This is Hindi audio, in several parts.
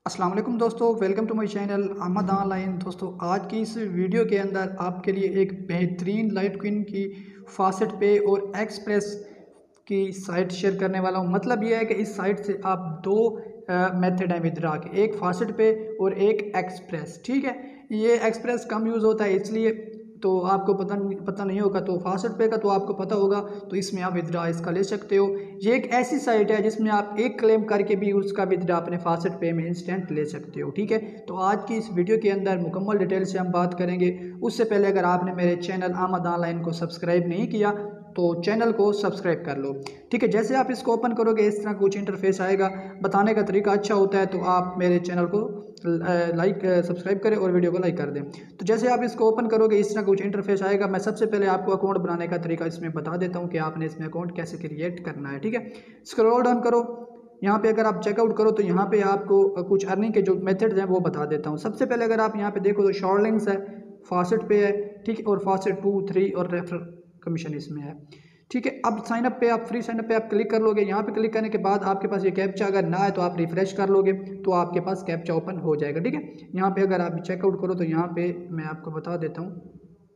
अस्सलाम वालेकुम दोस्तों, welcome to my channel Ahmad online. दोस्तों, आज की इस वीडियो के अंदर आपके लिए एक बेहतरीन लाइटक्विन की फासेट पे और एक्सप्रेस की साइट शेयर करने वाला हूँ। मतलब यह है कि इस साइट से आप दो मेथड हैं विदड्रा के, एक फासेट पे और एक एक्सप्रेस। ठीक है, ये एक्सप्रेस कम यूज़ होता है इसलिए तो आपको पता नहीं होगा, तो फासेट पे का तो आपको पता होगा, तो इसमें आप विदड्रा इसका ले सकते हो। ये एक ऐसी साइट है जिसमें आप एक क्लेम करके भी उसका विदड्रा अपने फासेट पे में इंस्टेंट ले सकते हो। ठीक है, तो आज की इस वीडियो के अंदर मुकम्मल डिटेल से हम बात करेंगे। उससे पहले अगर आपने मेरे चैनल अहमद ऑनलाइन को सब्सक्राइब नहीं किया तो चैनल को सब्सक्राइब कर लो। ठीक है, जैसे आप इसको ओपन करोगे इस तरह कुछ इंटरफेस आएगा। बताने का तरीका अच्छा होता है, तो आप मेरे चैनल को सब्सक्राइब करें और वीडियो को लाइक कर दें। तो जैसे आप इसको ओपन करोगे इस तरह कुछ इंटरफेस आएगा। मैं सबसे पहले आपको अकाउंट बनाने का तरीका इसमें बता देता हूँ कि आपने इसमें अकाउंट कैसे क्रिएट करना है। ठीक है, स्क्रॉल डाउन करो, यहाँ पे अगर आप चेकआउट करो तो यहाँ पे आपको कुछ अर्निंग के जो मेथड्स हैं वो बता देता हूँ। सबसे पहले अगर आप यहाँ पे देखो तो शॉर्ट लिंक्स है, फासेट पे है, ठीक है, और फासेट 2, 3 और रेफर कमीशन इसमें है। ठीक है, अब साइन अप पे आप फ्री साइन अप पे आप क्लिक कर लोगे। यहाँ पे क्लिक करने के बाद आपके पास ये कैप्चा अगर ना है तो आप रिफ्रेश कर लोगे तो आपके पास कैप्चा ओपन हो जाएगा। ठीक है, यहाँ पे अगर आप चेकआउट करो तो यहाँ पे मैं आपको बता देता हूँ।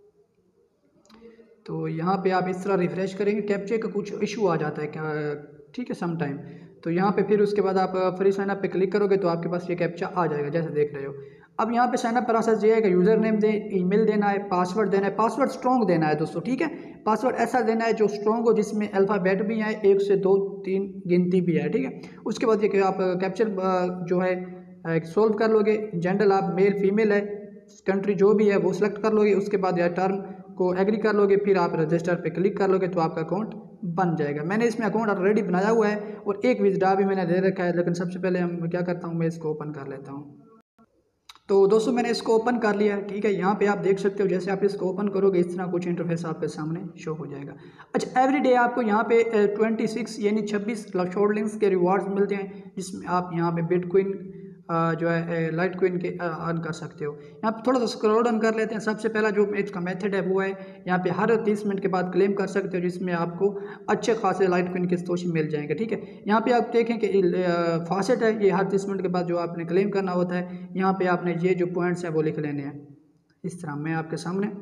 तो यहाँ पे आप इस तरह रिफ्रेश करेंगे, कैप्चे का कुछ इशू आ जाता है क्या, ठीक है, सम टाइम। तो यहाँ पे फिर उसके बाद आप फ्री साइन अप पे क्लिक करोगे तो आपके पास ये कैप्चा आ जाएगा जैसे देख रहे हो। अब यहाँ पे साइन अप प्रोसेस ये है कि यूज़र नेम दे, ईमेल देना है, पासवर्ड देना है। पासवर्ड स्ट्रॉन्ग देना है दोस्तों। ठीक है, पासवर्ड ऐसा देना है जो स्ट्रॉन्ग हो, जिसमें अल्फ़ाबेट भी आए, 1 से 2 3 गिनती भी है। ठीक है, उसके बाद ये कि आप कैप्चर जो है सोल्व कर लोगे। जेंडर आप मेल फीमेल है, कंट्री जो भी है वो सिलेक्ट कर लोगे। उसके बाद या टर्म को एग्री कर लोगे, फिर आप रजिस्टर पे क्लिक कर लोगे तो आपका अकाउंट बन जाएगा। मैंने इसमें अकाउंट ऑलरेडी बनाया हुआ है और एक विथड्रॉ भी मैंने ले रखा है, लेकिन सबसे पहले हम क्या करता हूँ, मैं इसको ओपन कर लेता हूँ। तो दोस्तों मैंने इसको ओपन कर लिया है। ठीक है, यहाँ पे आप देख सकते हो जैसे आप इसको ओपन करोगे इस तरह कुछ इंटरफेस आपके सामने शो हो जाएगा। अच्छा, एवरी डे आपको यहाँ पे 26 यानी 26 शॉर्ट लिंक्स के रिवार्ड्स मिलते हैं, जिसमें आप यहाँ पे बिटकॉइन जो है लाइट क्विन के अर्न कर सकते हो। यहाँ पे थोड़ा सा स्क्रॉल डाउन कर लेते हैं। सबसे पहला जो इसका मेथड है वो है यहाँ पे हर 30 मिनट के बाद क्लेम कर सकते हो, जिसमें आपको अच्छे खासे लाइट क्विन के सतोशी मिल जाएंगे। ठीक है, यहाँ पे आप देखें कि फासेट है, ये हर 30 मिनट के बाद जो आपने क्लेम करना होता है, यहाँ पे आपने ये जो पॉइंट्स हैं वो लिख लेने हैं। इस तरह मैं आपके सामने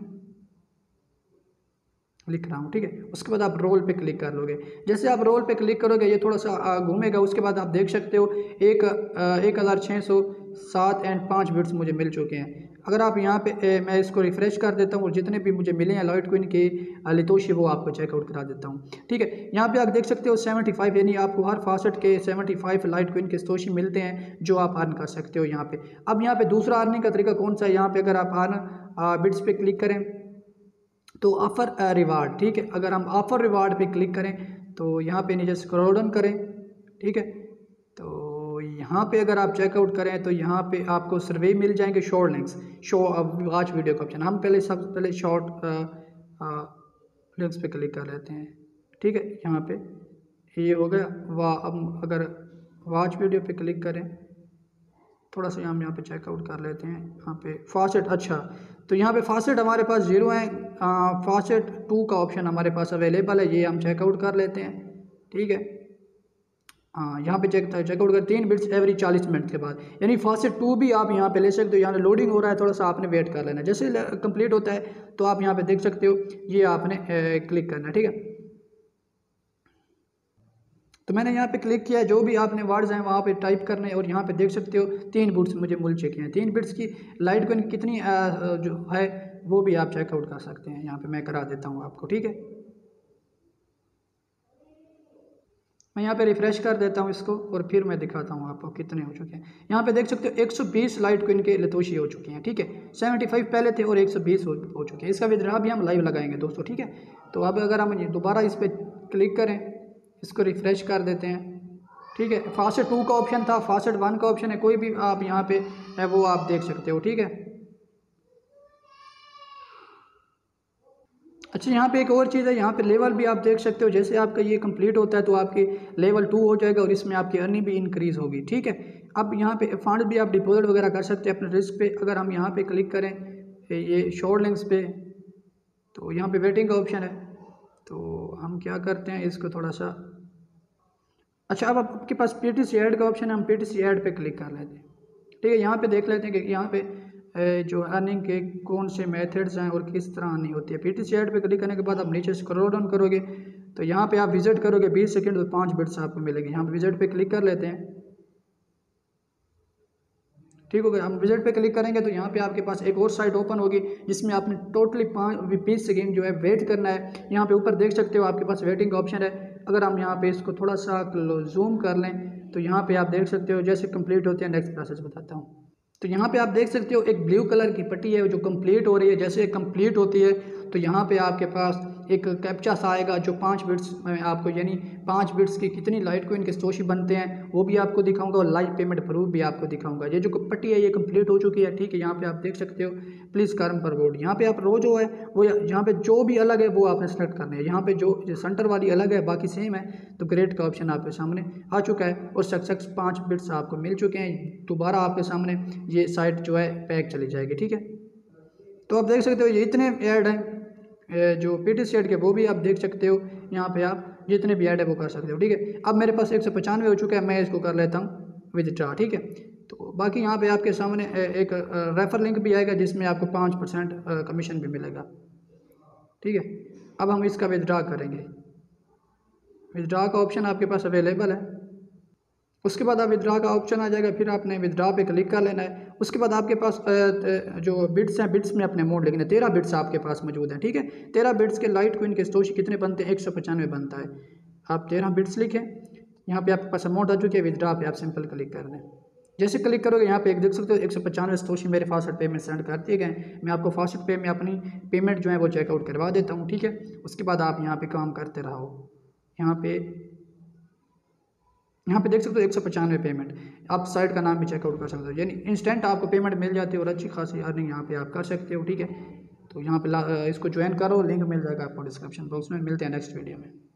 लिख रहा हूँ। ठीक है, उसके बाद आप रोल पे क्लिक कर लोगे। जैसे आप रोल पे क्लिक करोगे ये थोड़ा सा घूमेगा। उसके बाद आप देख सकते हो 1607 एंड 5 बिट्स मुझे मिल चुके हैं। अगर आप यहाँ पे मैं इसको रिफ्रेश कर देता हूँ और जितने भी मुझे मिले हैं लाइट क्विन के लितोशी वो आपको चेकआउट करा देता हूँ। ठीक है, यहाँ पे आप देख सकते हो 75 यानी आपको हर फासेट के 75 लाइट क्विन के सतोशी मिलते हैं जो आप अर्न कर सकते हो यहाँ पे। अब यहाँ पे दूसरा अर्निंग का तरीका कौन सा है, यहाँ पे अगर आप अर्न बिट्स पे क्लिक करें तो ऑफ़र रिवार्ड। ठीक है, अगर हम ऑफ़र रिवार्ड पे क्लिक करें तो यहाँ पे नीचे स्क्रॉल डाउन करें। ठीक है, तो यहाँ पे अगर आप चेकआउट करें तो यहाँ पे आपको सर्वे मिल जाएंगे, short links, show watch video का ऑप्शन। हम पहले सबसे पहले शॉर्ट लिंक्स पे क्लिक कर लेते हैं। ठीक है, यहाँ पे ये हो गया। अब अगर वॉच वीडियो पे क्लिक करें, थोड़ा सा हम यहाँ पे चेकआउट कर लेते हैं। यहाँ पे फासेट, अच्छा, तो यहाँ पे फासेट हमारे पास 0 है, फासेट 2 का ऑप्शन हमारे पास अवेलेबल है, ये हम चेकआउट कर लेते हैं। ठीक है, हाँ, यहाँ पे चेकआउट कर 3 बिट्स एवरी 40 मिनट के बाद, यानी फासेट 2 भी आप यहाँ पे ले सकते हो। यहाँ लोडिंग हो रहा है, थोड़ा सा आपने वेट कर लेना। जैसे कंप्लीट होता है तो आप यहाँ पे देख सकते हो, ये आपने क्लिक करना है। ठीक है, तो मैंने यहाँ पे क्लिक किया, जो भी आपने वर्ड्स हैं वहाँ पे टाइप करने, और यहाँ पे देख सकते हो 3 बिट्स मुझे मिल चुके हैं। 3 बिट्स की लाइट को कितनी जो है वो भी आप चेकआउट कर सकते हैं। यहाँ पे मैं करा देता हूँ आपको। ठीक है, मैं यहाँ पे रिफ्रेश कर देता हूँ इसको और फिर मैं दिखाता हूँ आपको कितने हो चुके हैं। यहाँ पे देख सकते हो 120 लाइट क्विन के लतोशी हो चुके हैं। ठीक है, 75 पहले थे और 120 हो चुके हैं। इसका विड्रॉ भी हम लाइव लगाएंगे दोस्तों। ठीक है, तो अब अगर हम दोबारा इस पर क्लिक करें, इसको रिफ्रेश कर देते हैं। ठीक है, फासेट 2 का ऑप्शन था, फासेट 1 का ऑप्शन है, कोई भी आप यहाँ पे है वो आप देख सकते हो। ठीक है, अच्छा, यहाँ पे एक और चीज़ है, यहाँ पे लेवल भी आप देख सकते हो। जैसे आपका ये कंप्लीट होता है तो आपकी लेवल 2 हो जाएगा और इसमें आपकी अर्निंग भी इंक्रीज़ होगी। ठीक है, अब यहाँ पे फंड भी आप डिपॉजिट वगैरह कर सकते हैं अपने रिस्क पे। अगर हम यहाँ पे क्लिक करें ये शॉर्ट लिंक्स पे, तो यहाँ पे वेटिंग का ऑप्शन है। तो हम क्या करते हैं, इसको थोड़ा सा, अच्छा, अब आपके पास PTC ऐड का ऑप्शन है, हम PTC ऐड पे क्लिक कर लेते हैं। ठीक है, यहाँ पे देख लेते हैं कि यहाँ पे जो अर्निंग के कौन से मेथड्स हैं और किस तरह अर्निंग होती है। PTC ऐड पे क्लिक करने के बाद आप नीचे स्क्रॉल डाउन करोगे तो यहाँ पे आप विजिट करोगे, 20 सेकंड और 5 बिट्स आपको मिलेंगे। यहाँ पे विजिट पे क्लिक कर लेते हैं। ठीक हो गया, हम विजिट पे क्लिक करेंगे तो यहाँ पे आपके पास एक और साइट ओपन होगी जिसमें आपने टोटली 20 सेकेंड जो है वेट करना है। यहाँ पे ऊपर देख सकते हो आपके पास वेटिंग का ऑप्शन है। अगर हम यहाँ पे इसको थोड़ा सा जूम कर लें तो यहाँ पे आप देख सकते हो जैसे कंप्लीट होते हैं, नेक्स्ट प्रोसेस बताता हूँ। तो यहाँ पे आप देख सकते हो एक ब्लू कलर की पट्टी है जो कंप्लीट हो रही है। जैसे कंप्लीट होती है तो यहाँ पे आपके पास एक कैप्चा सा आएगा जो 5 बिट्स में आपको, यानी 5 बिट्स की कितनी लाइटकॉइन के सतोशी बनते हैं वो भी आपको दिखाऊंगा और लाइव पेमेंट प्रूफ भी आपको दिखाऊंगा। ये जो पट्टी है ये कंप्लीट हो चुकी है। ठीक है, यहाँ पे आप देख सकते हो प्लीज़ कर्म पर वोट। यहाँ पे आप रो जो है वो यहाँ पे जो भी अलग है वो आपने सेलेक्ट करना है। यहाँ पे जो सेंटर वाली अलग है, बाकी सेम है, तो ग्रेड का ऑप्शन आपके सामने आ चुका है और सक्सेस 5 बिट्स आपको मिल चुके हैं। दोबारा आपके सामने ये साइट जो है पैक चली जाएगी। ठीक है, तो आप देख सकते हो ये इतने ऐड हैं जो PTC ऐड के, वो भी आप देख सकते हो। यहाँ पे आप जितने भी ऐड है वो कर सकते हो। ठीक है, अब मेरे पास 195 हो चुका है, मैं इसको कर लेता हूँ विथड्रॉ। ठीक है, तो बाकी यहाँ पे आपके सामने एक रेफर लिंक भी आएगा जिसमें आपको 5% कमीशन भी मिलेगा। ठीक है, अब हम इसका विथड्रॉ करेंगे। विथड्रॉ का ऑप्शन आपके पास अवेलेबल है। उसके बाद आप विथड्रॉ का ऑप्शन आ जाएगा, फिर आपने विथड्रॉ पे क्लिक कर लेना है। उसके बाद आपके पास जो बिट्स हैं, बिट्स में अपने अमाउंट लिखना है। 13 बिट्स आपके पास मौजूद हैं। ठीक है, 13 बिट्स के लाइटकॉइन के सतोशी कितने बनते हैं? 195 बनता है। आप 13 बिट्स लिखें। यहाँ पे आपके पास अमाउंट आ चुकी है, विथड्रॉ पे आप सिंपल क्लिक कर दें। जैसे क्लिक करोगे यहाँ पे एक देख सकते हो 195 सतोशी मेरे फास्टेड पे में सेंड कर दिए गए। मैं आपको फास्टेड पे में अपनी पेमेंट जो है वो चेकआउट करवा देता हूँ। ठीक है, उसके बाद आप यहाँ पे काम करते रहो। यहाँ पे देख सकते हो 195 पेमेंट। आप साइट का नाम भी चेकआउट कर सकते हो, यानी इंस्टेंट आपको पेमेंट मिल जाती है और अच्छी खासी अर्निंग यहाँ पे आप कर सकते हो। ठीक है, तो यहाँ पे इसको ज्वाइन करो, लिंक मिल जाएगा आपको डिस्क्रिप्शन बॉक्स में। मिलते हैं नेक्स्ट वीडियो में।